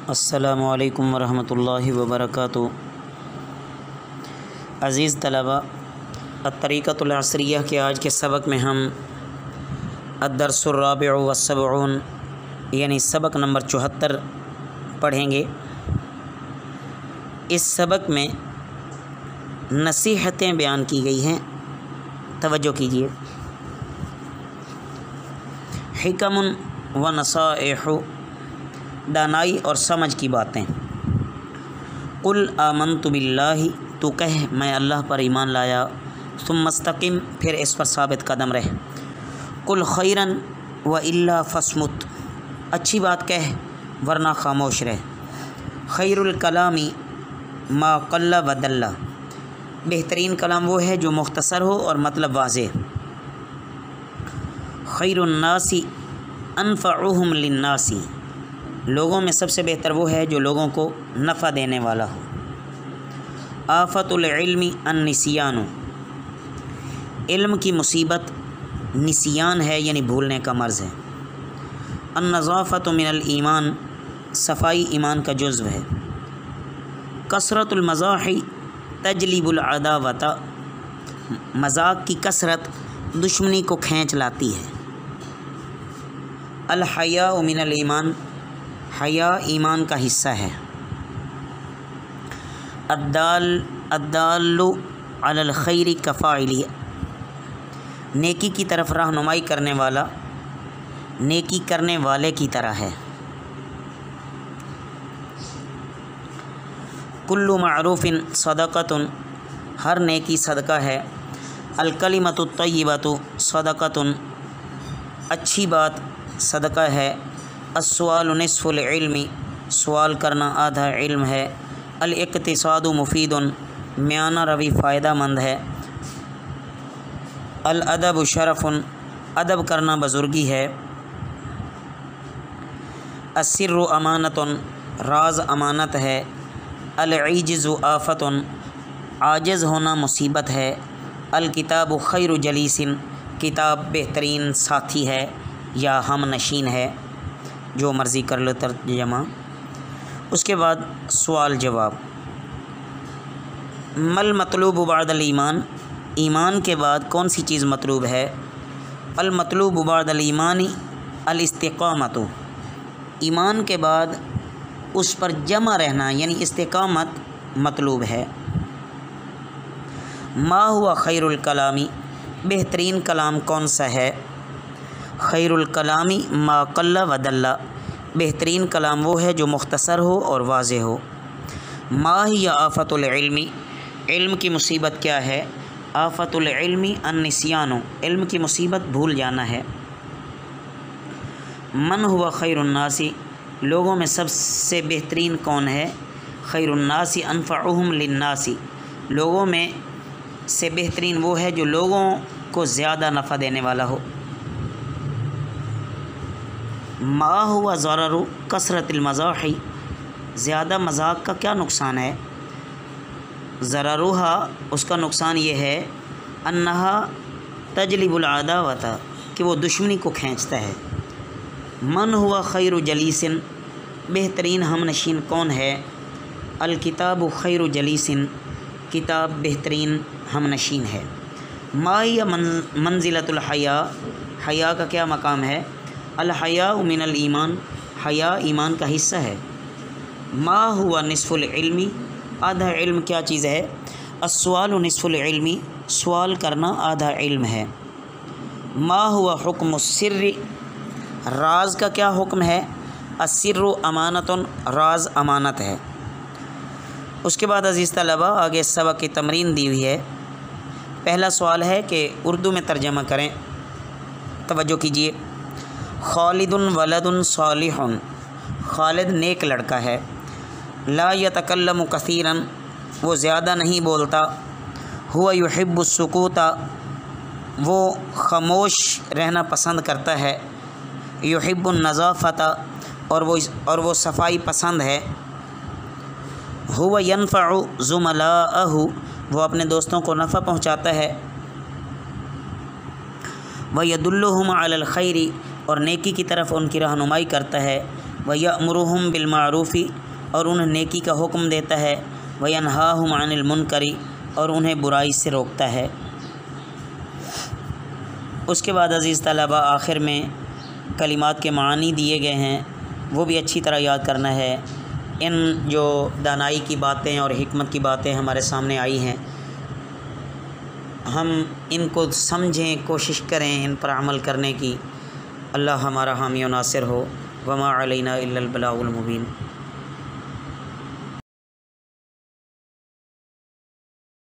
السلام علیکم ورحمۃ اللہ وبرکاتہ۔ عزیز طلباء، الطریقۃ العصریہ کے آج کے سبق میں ہم الدرس الرابع والسبعون یعنی سبق نمبر 74 پڑھیں گے۔ اس سبق میں نصیحتیں بیان کی گئی ہیں، توجہ کیجیے۔ حکم و نصائح، دانائی اور سمجھ کی باتیں۔ قل آمنت باللہ، تو کہہ میں اللہ پر ایمان لایا، ثم استقم، پھر اس پر ثابت قدم رہ۔ قل خیرا و الا فاصمت، اچھی بات کہہ ورنہ خاموش رہ۔ خیر الکلام ما قل و دل، بہترین کلام وہ ہے جو مختصر ہو اور مطلب واضح۔ خیر الناس انفعهم للناس، لوگوں میں سب سے بہتر وہ ہے جو لوگوں کو نفع دینے والا ہو۔ آفت العلم النسیان، علم کی مصیبت نسیان ہے یعنی بھولنے کا مرض ہے۔ النظافت من الایمان، صفائی ایمان کا جزو ہے۔ کثرت المزاح تجلب العداوۃ، مذاق کی کثرت دشمنی کو کھینچ لاتی ہے۔ الحیاء من الایمان، حیا ایمان کا حصہ ہے۔ الدال علی الخیر کفاعلہ، نیکی کی طرف رہنمائی کرنے والا نیکی کرنے والے کی طرح ہے۔ کل معروف صدقۃ، ہر نیکی صدقہ ہے۔ الکلمۃ الطیبۃ صدقۃ، اچھی بات صدقہ ہے۔ السؤال نصف العلم، سوال کرنا آدھا علم ہے۔ الاقتصاد مفید، میانہ روی فائدہ مند ہے۔ الادب شرف، ادب کرنا بزرگی ہے۔ السر امانۃ، راز امانت ہے۔ العجز آفت، عاجز ہونا مصیبت ہے۔ الکتاب خیر جلیس، کتاب بہترین ساتھی ہے یا ہم نشین ہے، جو مرضی کر لو ترجمہ۔ اس کے بعد سوال جواب۔ مل مطلوب بعد الایمان، ایمان کے بعد کون سی چیز مطلوب ہے؟ المطلوب بعد الایمان الاستقامت، ایمان کے بعد اس پر جمع رہنا یعنی استقامت مطلوب ہے۔ ما ہوا خیر الکلامی، بہترین کلام کون سا ہے؟ خیر الکلامی ما قل و دل، بہترین کلام وہ ہے جو مختصر ہو اور واضح ہو۔ ما ہی آفت العلم، علم کی مصیبت کیا ہے؟ آفت العلم النسیان، علم کی مصیبت بھول جانا ہے۔ من ہوا خیر الناس، لوگوں میں سب سے بہترین کون ہے؟ خیر الناس انفعهم للناس، لوگوں میں سے بہترین وہ ہے جو لوگوں کو زیادہ نفع دینے والا ہو۔ ما ہوا ضرر کثرت المزاح، زیادہ مذاق کا کیا نقصان ہے؟ ضررھا، اس کا نقصان یہ ہے، انہا تجلب العداوۃ، کہ وہ دشمنی کو کھینچتا ہے۔ من ہوا خیر جلیس، بہترین ہم نشین کون ہے؟ الکتاب خیر جلیس، کتاب بہترین ہم نشین ہے۔ ما ہی منزلۃ الحیاء، حیا کا کیا مقام ہے؟ الحیاء من الایمان، حیا ایمان کا حصہ ہے۔ ما ہوا نصف العلم، آدھا علم کیا چیز ہے؟ السؤال نصف العلم، سوال کرنا آدھا علم ہے۔ ما ہوا حکم السر، راز کا کیا حکم ہے؟ السر امانۃ، راز امانت ہے۔ اس کے بعد عزیز طلباء آگے سبق کی تمرین دی ہوئی ہے۔ پہلا سوال ہے کہ اردو میں ترجمہ کریں، توجہ کیجیے۔ خالد ولد صالح، خالد نیک لڑکا ہے۔ لا یتکلم کثیرا، وہ زیادہ نہیں بولتا۔ ہوا یحب السکوت، وہ خاموش رہنا پسند کرتا ہے۔ یحب النظافت، اور وہ صفائی پسند ہے۔ ہوا ینفع زملاءہ، وہ اپنے دوستوں کو نفع پہنچاتا ہے۔ ویدلہم علی الخیر، اور نیکی کی طرف ان کی رہنمائی کرتا ہے۔ وَيَأْمُرُهُم بِالْمَعْرُوفِ اور انہیں نیکی کا حکم دیتا ہے، وَيَنْهَاهُمْ عَنِ الْمُنْكَرِ اور انہیں برائی سے روکتا ہے۔ اس کے بعد عزیز طلباء آخر میں کلمات کے معنی دیے گئے ہیں، وہ بھی اچھی طرح یاد کرنا ہے۔ ان جو دانائی کی باتیں اور حکمت کی باتیں ہمارے سامنے آئی ہیں، ہم ان کو سمجھیں، کوشش کریں ان پر عمل کرنے کی۔ اللہ ہمارا حامی و ناصر ہو۔ وما علینا الا البلاغ المبین۔